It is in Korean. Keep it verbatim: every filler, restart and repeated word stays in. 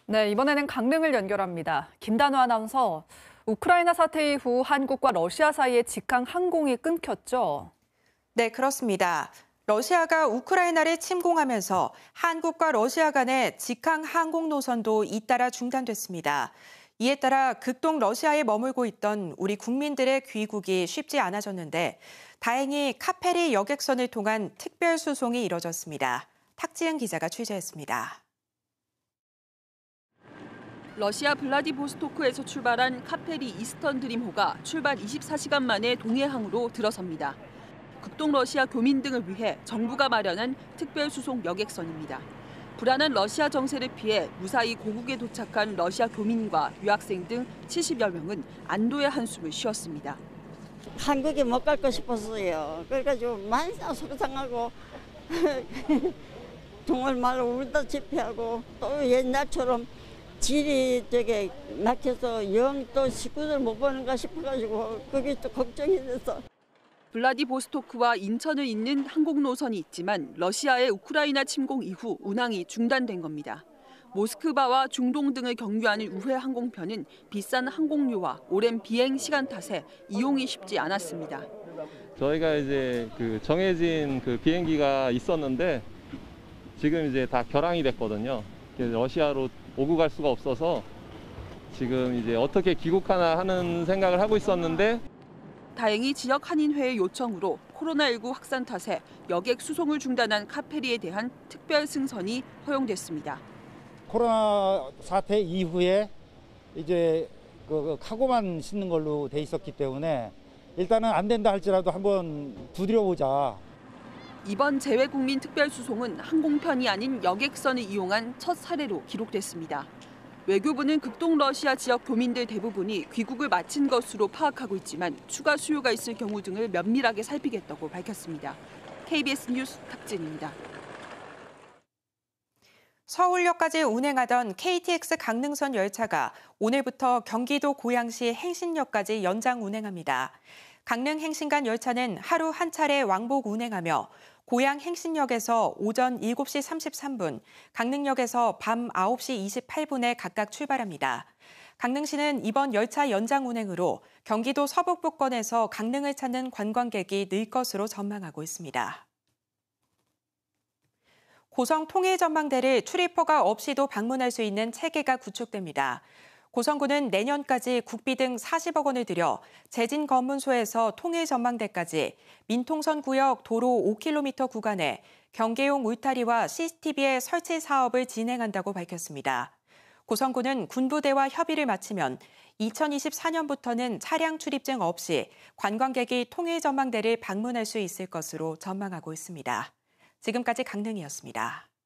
네, 이번에는 강릉을 연결합니다. 김단우 아나운서, 우크라이나 사태 이후 한국과 러시아 사이에 직항 항공이 끊겼죠? 네, 그렇습니다. 러시아가 우크라이나를 침공하면서 한국과 러시아 간의 직항 항공 노선도 잇따라 중단됐습니다. 이에 따라 극동 러시아에 머물고 있던 우리 국민들의 귀국이 쉽지 않아졌는데 다행히 카페리 여객선을 통한 특별 수송이 이뤄졌습니다. 탁지은 기자가 취재했습니다. 러시아 블라디보스토크에서 출발한 카페리 이스턴 드림호가 출발 이십사 시간 만에 동해항으로 들어섭니다. 극동 러시아 교민 등을 위해 정부가 마련한 특별 수송 여객선입니다. 불안한 러시아 정세를 피해 무사히 고국에 도착한 러시아 교민과 유학생 등 칠십여 명은 안도의 한숨을 쉬었습니다. 한국에 못 갈 거 싶었어요. 그래가지고 많이 속상하고 정말 말 울다시피 하고 또 옛날처럼 질이 되게 막혀서 영 또 식구들 못 보는가 싶어가지고 그게 또 걱정이 돼서. 블라디보스토크와 인천을 잇는 항공 노선이 있지만 러시아의 우크라이나 침공 이후 운항이 중단된 겁니다. 모스크바와 중동 등을 경유하는 우회 항공편은 비싼 항공료와 오랜 비행 시간 탓에 이용이 쉽지 않았습니다. 저희가 이제 그 정해진 그 비행기가 있었는데 지금 이제 다 결항이 됐거든요. 러시아로 오고 갈 수가 없어서 지금 이제 어떻게 귀국하나 하는 생각을 하고 있었는데 다행히 지역 한인회의 요청으로 코로나십구 확산 탓에 여객 수송을 중단한 카페리에 대한 특별 승선이 허용됐습니다. 코로나 사태 이후에 이제 그 카고만 싣는 걸로 돼 있었기 때문에 일단은 안 된다 할지라도 한번 두드려보자. 이번 재외국민 특별수송은 항공편이 아닌 여객선을 이용한 첫 사례로 기록됐습니다. 외교부는 극동 러시아 지역 교민들 대부분이 귀국을 마친 것으로 파악하고 있지만 추가 수요가 있을 경우 등을 면밀하게 살피겠다고 밝혔습니다. 케이비에스 뉴스 탁진입니다. 서울역까지 운행하던 케이티엑스 강릉선 열차가 오늘부터 경기도 고양시 행신역까지 연장 운행합니다. 강릉 행신간 열차는 하루 한 차례 왕복 운행하며 고양 행신역에서 오전 일곱 시 삼십삼 분, 강릉역에서 밤 아홉 시 이십팔 분에 각각 출발합니다. 강릉시는 이번 열차 연장 운행으로 경기도 서북부권에서 강릉을 찾는 관광객이 늘 것으로 전망하고 있습니다. 고성 통일전망대를 출입허가 없이도 방문할 수 있는 체계가 구축됩니다. 고성군은 내년까지 국비 등 사십억 원을 들여 재진검문소에서 통일전망대까지 민통선 구역 도로 오 킬로미터 구간에 경계용 울타리와 씨씨티비의 설치 사업을 진행한다고 밝혔습니다. 고성군은 군부대와 협의를 마치면 이천이십사 년부터는 차량 출입증 없이 관광객이 통일전망대를 방문할 수 있을 것으로 전망하고 있습니다. 지금까지 강릉이었습니다.